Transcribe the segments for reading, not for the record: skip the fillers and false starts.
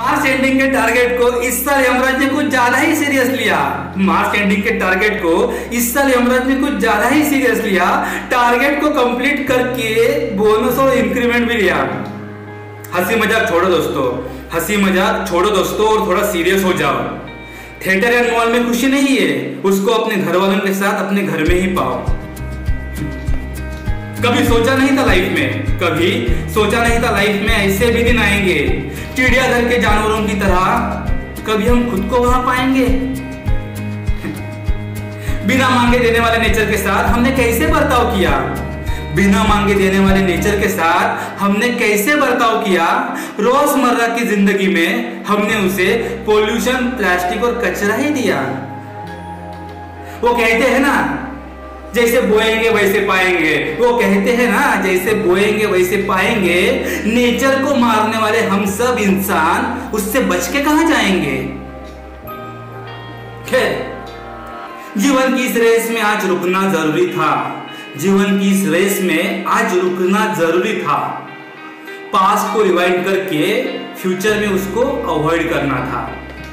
March ending के target को इस साल यमराज ने कुछ ज्यादा ही सीरियस लिया। मार्च एंडिंग के टारगेट को इस साल यमराज ने कुछ ज्यादा ही सीरियस लिया। टारगेट को कंप्लीट करके बोनस और इंक्रीमेंट भी लिया। हंसी मजाक छोड़ो दोस्तों, हंसी मजाक छोड़ो दोस्तों और थोड़ा सीरियस हो जाओ। थिएटर एंड मॉल में खुशी नहीं है, उसको अपने घर वालों के साथ अपने घर में ही पाओ। कभी सोचा नहीं था लाइफ में, कभी सोचा नहीं था लाइफ में ऐसे भी दिन आएंगे। चिड़ियाघर के जानवरों की तरह कभी हम खुद को वहां पाएंगे। बिना मांगे देने वाले नेचर के साथ हमने कैसे बर्ताव किया, बिना मांगे देने वाले नेचर के साथ हमने कैसे बर्ताव किया। रोजमर्रा की जिंदगी में हमने उसे पोल्यूशन, प्लास्टिक और कचरा ही दिया। वो कहते हैं ना, जैसे बोएंगे वैसे पाएंगे। वो कहते हैं ना, जैसे बोएंगे वैसे पाएंगे। नेचर को मारने वाले हम सब इंसान उससे बच के कहां जाएंगे। खैर, जीवन की इस रेस में आज रुकना जरूरी था। जीवन की इस रेस में आज रुकना जरूरी था। पास्ट को रिवाइंड करके फ्यूचर में उसको अवॉइड करना था।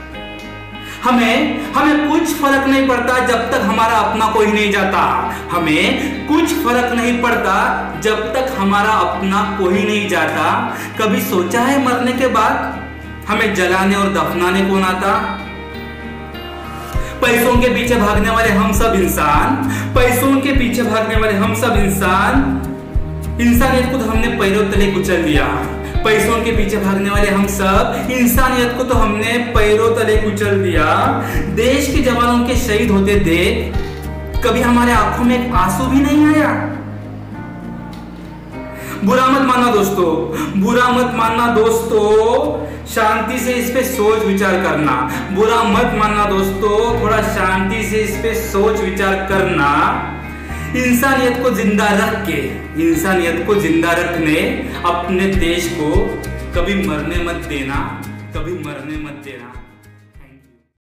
हमें कुछ फर्क नहीं पड़ता जब तक हमारा अपना कोई नहीं जाता। हमें कुछ फर्क नहीं पड़ता जब तक हमारा अपना कोई नहीं जाता। कभी सोचा है मरने के बाद हमें जलाने और दफनाने कौन आता। पैसों के पीछे भागने वाले हम सब इंसान, पैसों के पीछे भागने वाले हम सब इंसान, इंसानियत को तो हमने पैरों तले कुचल दिया। पैसों के पीछे भागने वाले हम सब इंसानियत को तो हमने पैरों तले कुचल दिया। देश के जवानों के शहीद होते देख कभी हमारे आंखों में एक आंसू भी नहीं आया। बुरा मत मानना दोस्तों, बुरा मत मानना दोस्तों। शांति से इस पे सोच विचार करना। बुरा मत मानना दोस्तों, थोड़ा शांति से इस पे सोच विचार करना। इंसानियत को जिंदा रख के, इंसानियत को जिंदा रखने अपने देश को कभी मरने मत देना, कभी मरने मत देना।